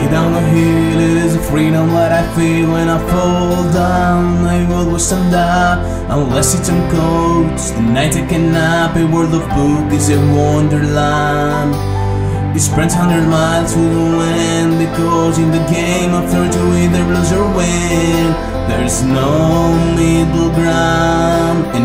down the hill, it is a freedom that I feel when I fall down. I will always stand up, unless it's on coach. The night I can nap, a world of book is a wonderland. It spreads 100 miles to the wind, because in the game of 30 you either lose or win. There's no middle ground in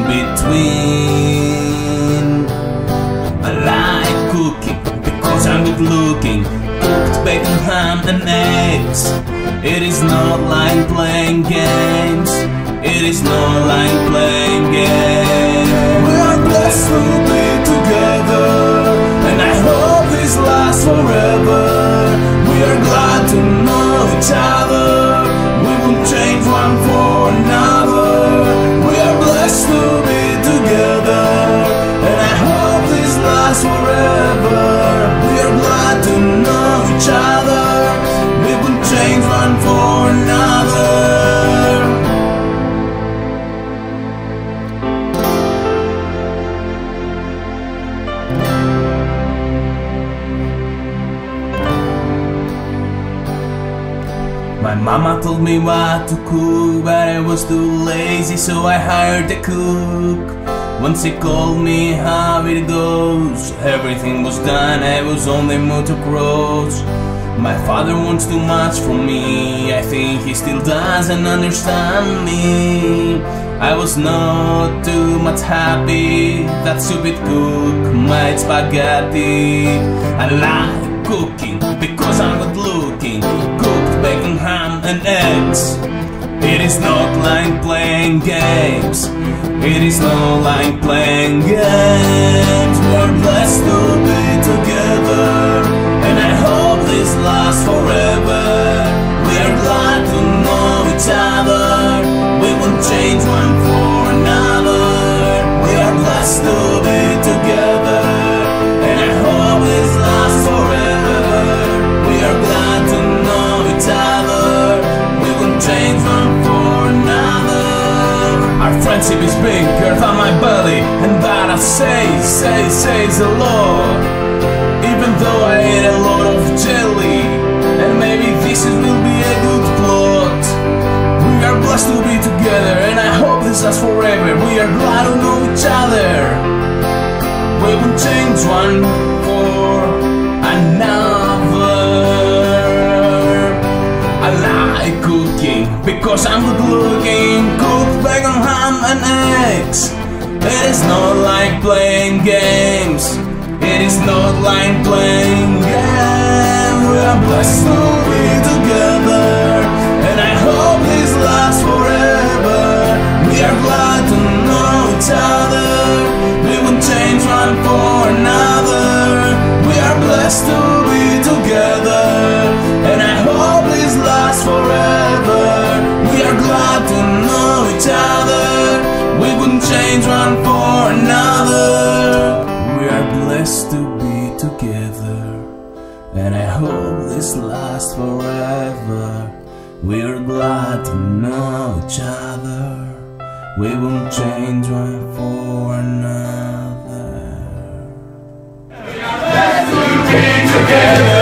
between. I like cooking because I'm good looking. Cooked bacon, ham and eggs. It is not like playing games. It is not like playing games. We are blessed to be together, and I hope this lasts forever. We are glad to know each other. We won't change one for another. We are blessed to be together, and I hope this lasts forever. We are glad to know each other. We won't change one for another. My mama told me what to cook, but I was too lazy, so I hired a cook. Once he called me how it goes, everything was done, I was on the motocross. My father wants too much from me, I think he still doesn't understand me. I was not too much happy that stupid cook made spaghetti. I like cooking because I'm good looking. Cooked bacon, ham and eggs. It is not like playing games. It is not like playing games. We're blessed to be together, and I hope this lasts forever. We are glad to know each other. We won't change one for another. We are blessed to be together, and I hope this lasts forever. We are glad to know each other. We won't change one for another. Our friendship is bigger than my belly, and that I says the Lord. Even though I ate a lot of jelly, and maybe this will be a good plot. We are blessed to be together, and I hope this lasts forever. We are glad to know each other. We won't change one for another. I like cooking because I'm good looking. Cooked bacon, ham and eggs. It is not like playing games. It is not like playing games. We are blessed to be together, and I hope this lasts forever. We are glad to know each other. We won't change one for another. We are blessed to be together, and I hope this lasts forever. We are glad to know each other. We wouldn't change one for another. We are blessed to be together, and I hope this lasts forever. We are glad to know each other. We won't change one for another. Let's be together.